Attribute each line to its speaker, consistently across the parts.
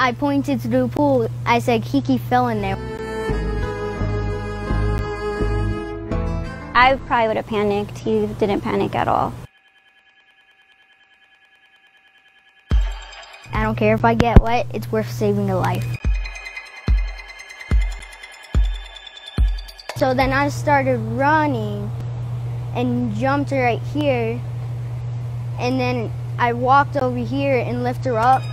Speaker 1: I pointed to the pool. I said, Kiki fell in there.
Speaker 2: I probably would have panicked. He didn't panic at all.
Speaker 1: I don't care if I get wet, it's worth saving a life. So then I started running and jumped right here. And then I walked over here and lifted her up.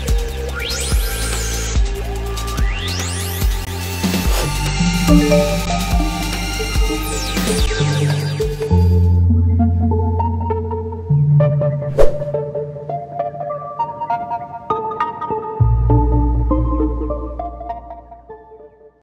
Speaker 3: Kiwi.